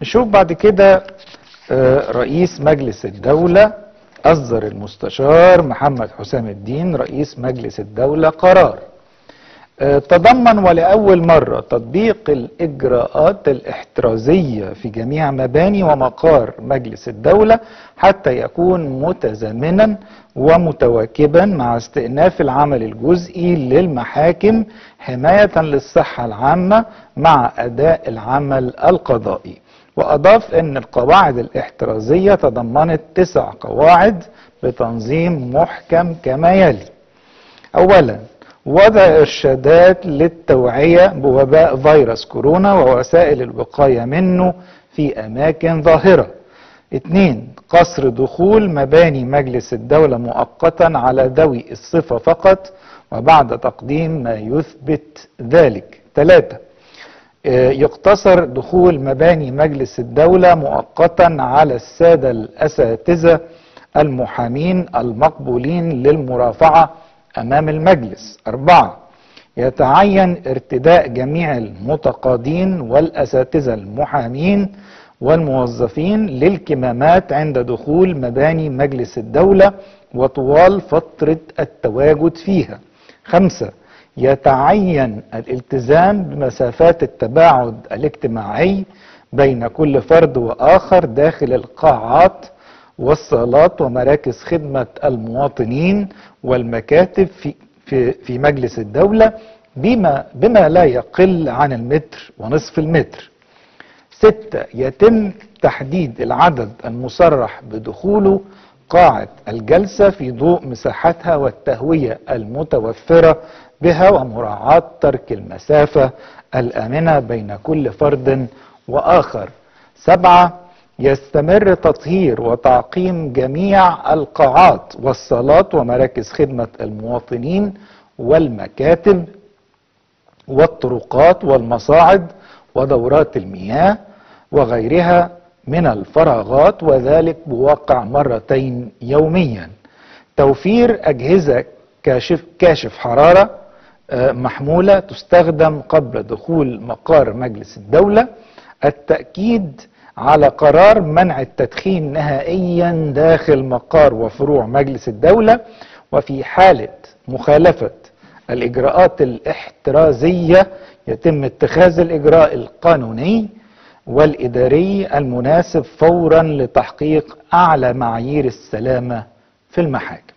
نشوف بعد كده رئيس مجلس الدولة أصدر المستشار محمد حسام الدين رئيس مجلس الدولة قرار تضمن ولأول مرة تطبيق الإجراءات الاحترازية في جميع مباني ومقار مجلس الدولة حتى يكون متزامنا ومتواكبا مع استئناف العمل الجزئي للمحاكم حماية للصحة العامة مع أداء العمل القضائي. وأضاف أن القواعد الاحترازية تضمنت 9 قواعد بتنظيم محكم كما يلي: أولا، وضع إرشادات للتوعية بوباء فيروس كورونا ووسائل الوقاية منه في أماكن ظاهرة. 2. قصر دخول مباني مجلس الدولة مؤقتا على ذوي الصفة فقط وبعد تقديم ما يثبت ذلك. 3. يقتصر دخول مباني مجلس الدولة مؤقتا على السادة الأساتذة المحامين المقبولين للمرافعة أمام المجلس. 4. يتعين ارتداء جميع المتقاضين والأساتذة المحامين والموظفين للكمامات عند دخول مباني مجلس الدولة وطوال فترة التواجد فيها. 5. يتعين الالتزام بمسافات التباعد الاجتماعي بين كل فرد وآخر داخل القاعات والصالات ومراكز خدمة المواطنين والمكاتب في مجلس الدولة بما لا يقل عن 1.5 متر. 6. يتم تحديد العدد المصرح بدخوله قاعة الجلسة في ضوء مساحتها والتهوية المتوفرة بها ومراعاة ترك المسافة الآمنة بين كل فرد وآخر. 7. يستمر تطهير وتعقيم جميع القاعات والصالات ومراكز خدمة المواطنين والمكاتب والطرقات والمصاعد ودورات المياه وغيرها من الفراغات، وذلك بواقع 2 مرات يوميا. توفير أجهزة كاشف حرارة محمولة تستخدم قبل دخول مقار مجلس الدولة. التأكيد على قرار منع التدخين نهائيا داخل مقار وفروع مجلس الدولة، وفي حالة مخالفة الإجراءات الاحترازية يتم اتخاذ الإجراء القانوني والإداري المناسب فورا لتحقيق أعلى معايير السلامة في المحاكم.